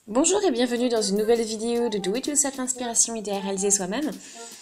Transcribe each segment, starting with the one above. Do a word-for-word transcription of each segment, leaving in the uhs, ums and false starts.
Bonjour et bienvenue dans une nouvelle vidéo de Do It Yourself Inspiration idée à réaliser soi-même.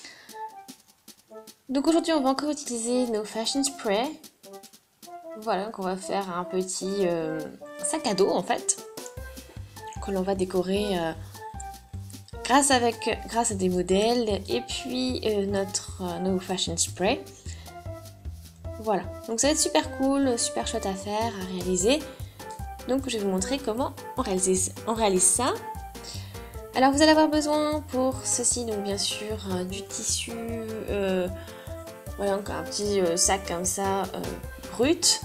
Donc aujourd'hui on va encore utiliser nos Fashion Spray. Voilà, donc on va faire un petit euh, sac à dos en fait, que l'on va décorer euh, grâce, avec, grâce à des modèles et puis euh, notre, euh, nos Fashion Spray. Voilà, donc ça va être super cool, super chouette à faire, à réaliser. Donc je vais vous montrer comment on réalise, on réalise ça. Alors vous allez avoir besoin pour ceci, donc bien sûr euh, du tissu, euh, voilà, donc un petit euh, sac comme ça, euh, brut.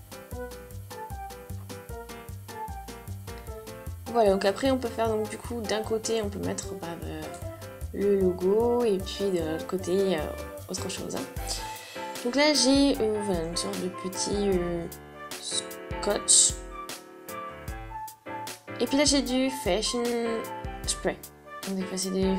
Voilà, donc après on peut faire donc du coup d'un côté on peut mettre bah, euh, le logo et puis de l'autre côté euh, autre chose. Hein. Donc là j'ai euh, voilà, une sorte de petit euh, scotch. Et puis là j'ai du Fashion Spray. Donc des fois c'est des...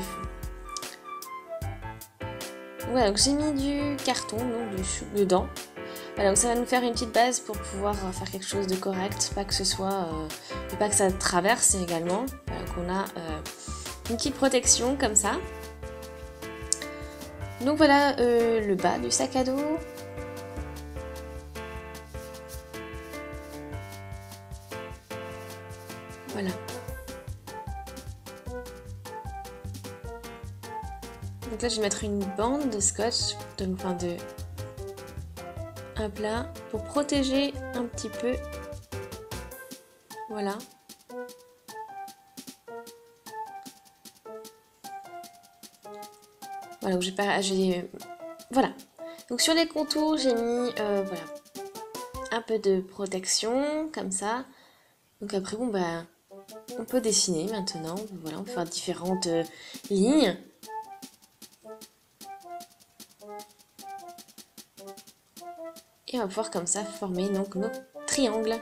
Voilà, donc j'ai mis du carton, donc du chou dedans. Voilà, donc ça va nous faire une petite base pour pouvoir faire quelque chose de correct, pas que ce soit, euh, et pas que ça traverse également. Voilà, qu'on a euh, une petite protection comme ça. Donc voilà euh, le bas du sac à dos. Voilà. Donc là je vais mettre une bande de scotch, donc enfin de un plat pour protéger un petit peu. Voilà. Voilà, donc j'ai pas, j'ai, voilà. Donc sur les contours j'ai mis, euh, voilà, un peu de protection comme ça. Donc après bon bah on peut dessiner maintenant. Voilà, on peut faire différentes euh, lignes. Et on va pouvoir comme ça former donc nos triangles.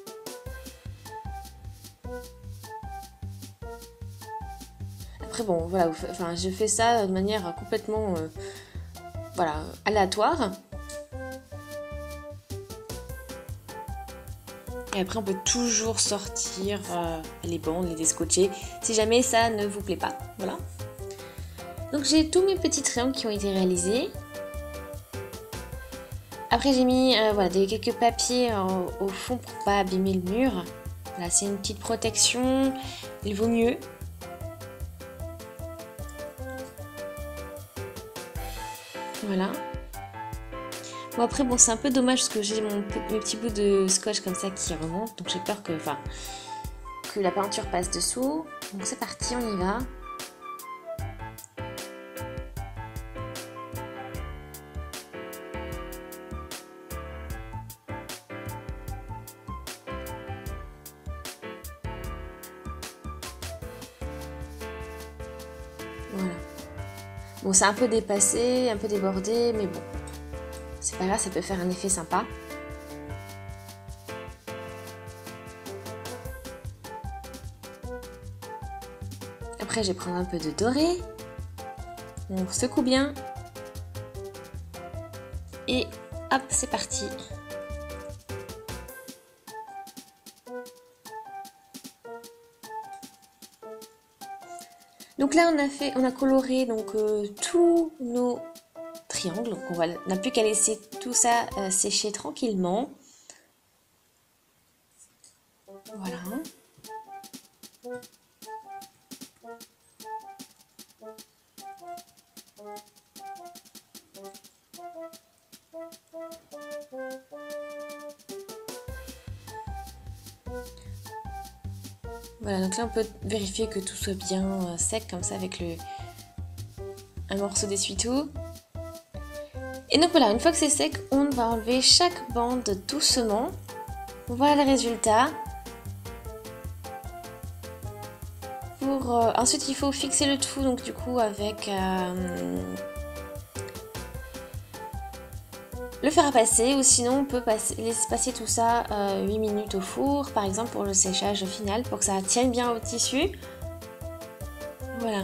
Après bon voilà, enfin je fais ça de manière complètement euh, voilà, aléatoire. Et après on peut toujours sortir euh, les bandes, les descotcher si jamais ça ne vous plaît pas. Voilà. Donc j'ai tous mes petits triangles qui ont été réalisés. Après j'ai mis euh, voilà, des, quelques papiers euh, au fond pour pas abîmer le mur. Voilà, c'est une petite protection, il vaut mieux. Voilà. Bon après bon c'est un peu dommage parce que j'ai mon mes petits bouts de scotch comme ça qui remontent. Donc j'ai peur que, enfin, que la peinture passe dessous. Donc c'est parti, on y va. Voilà. Bon c'est un peu dépassé, un peu débordé, mais bon. C'est pas grave, ça peut faire un effet sympa. Après je vais prendre un peu de doré. On secoue bien. Et hop, c'est parti. Donc là on a fait, on a coloré donc euh, tous nos triangles. Donc on va, on n'a plus qu'à laisser tout ça euh, sécher tranquillement. Voilà. Voilà, donc là on peut vérifier que tout soit bien euh, sec comme ça avec le un morceau d'essuie-tout. Et donc voilà, une fois que c'est sec, on va enlever chaque bande doucement. Voilà le résultat. Pour, euh, ensuite il faut fixer le tout donc du coup avec euh, le fer à passer, ou sinon on peut passer, laisser passer tout ça euh, huit minutes au four par exemple pour le séchage final, pour que ça tienne bien au tissu. Voilà.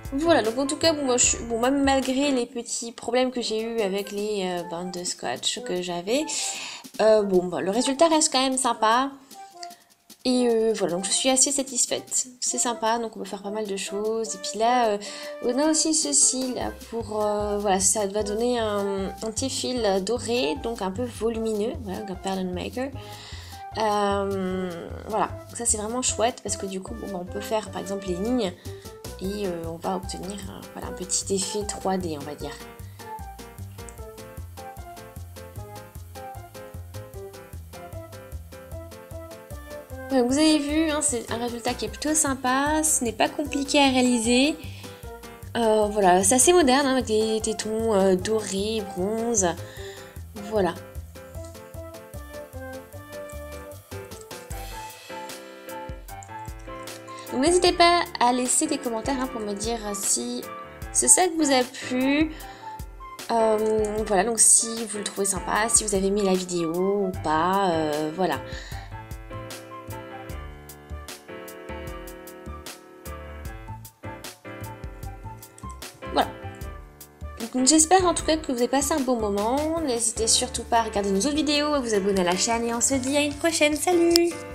Voilà, donc en tout cas, bon, moi, je, bon, même malgré les petits problèmes que j'ai eu avec les euh, bandes de scotch que j'avais, euh, bon, bah, le résultat reste quand même sympa. Et euh, voilà, donc je suis assez satisfaite. C'est sympa, donc on peut faire pas mal de choses. Et puis là, euh, on a aussi ceci là pour... euh, voilà, ça va donner un, un petit fil doré, donc un peu volumineux, voilà, donc un pattern maker. Euh, voilà, ça c'est vraiment chouette parce que du coup, bon, bah, on peut faire par exemple les lignes et euh, on va obtenir un, voilà, un petit effet trois D, on va dire. Ouais, vous avez vu, hein, c'est un résultat qui est plutôt sympa, ce n'est pas compliqué à réaliser. Euh, voilà, c'est assez moderne, hein, avec des, des tons euh, dorés, bronze. Voilà. Donc n'hésitez pas à laisser des commentaires hein, pour me dire si ce sac vous a plu. Euh, voilà, donc si vous le trouvez sympa, si vous avez aimé la vidéo ou pas, euh, voilà. Voilà. Donc j'espère en tout cas que vous avez passé un bon moment. N'hésitez surtout pas à regarder nos autres vidéos, à vous abonner à la chaîne et on se dit à une prochaine. Salut!